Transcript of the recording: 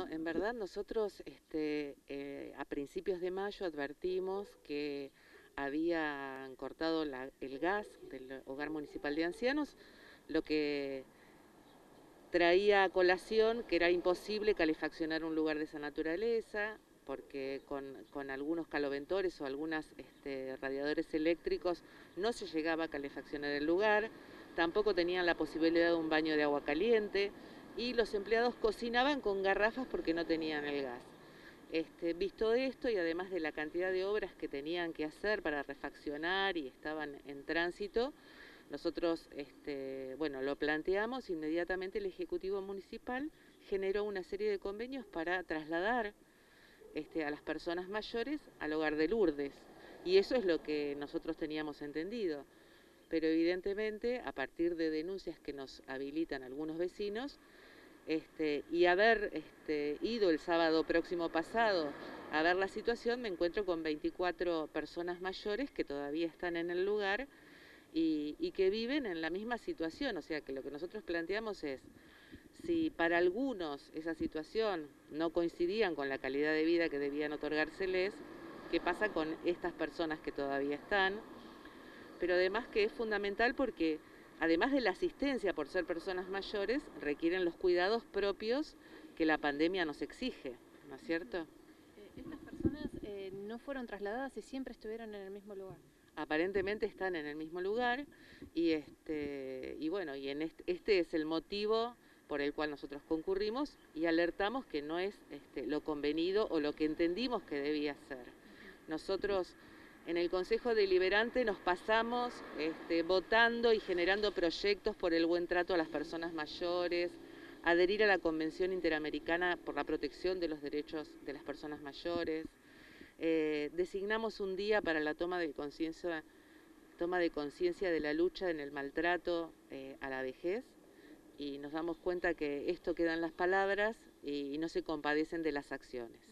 en verdad nosotros a principios de mayo advertimos que habían cortado el gas del Hogar Municipal de Ancianos, lo que traía a colación que era imposible calefaccionar un lugar de esa naturaleza, porque con algunos caloventores o algunos radiadores eléctricos no se llegaba a calefaccionar el lugar, tampoco tenían la posibilidad de un baño de agua caliente y los empleados cocinaban con garrafas porque no tenían el gas. Visto esto y además de la cantidad de obras que tenían que hacer para refaccionar y estaban en tránsito, nosotros bueno, lo planteamos, inmediatamente el Ejecutivo Municipal generó una serie de convenios para trasladar a las personas mayores al hogar de Lourdes. Y eso es lo que nosotros teníamos entendido. Pero evidentemente, a partir de denuncias que nos habilitan algunos vecinos, y haber ido el sábado próximo pasado a ver la situación, me encuentro con 24 personas mayores que todavía están en el lugar y que viven en la misma situación. O sea que lo que nosotros planteamos es, si para algunos esa situación no coincidían con la calidad de vida que debían otorgárseles, ¿qué pasa con estas personas que todavía están? Pero además que es fundamental porque, además de la asistencia por ser personas mayores, requieren los cuidados propios que la pandemia nos exige, ¿no es cierto? Estas personas no fueron trasladadas y siempre estuvieron en el mismo lugar. Aparentemente están en el mismo lugar y bueno, y este es el motivo por el cual nosotros concurrimos y alertamos que no es lo convenido o lo que entendimos que debía ser. Nosotros en el Consejo Deliberante nos pasamos votando y generando proyectos por el buen trato a las personas mayores, adherir a la Convención Interamericana por la Protección de los Derechos de las Personas Mayores. Designamos un día para la toma de conciencia de la lucha en el maltrato a la vejez y nos damos cuenta que esto queda en las palabras y no se compadecen de las acciones.